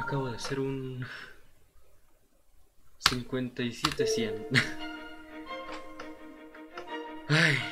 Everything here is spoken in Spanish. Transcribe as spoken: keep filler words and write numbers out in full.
acabo de hacer un cincuenta y siete cien. Ay.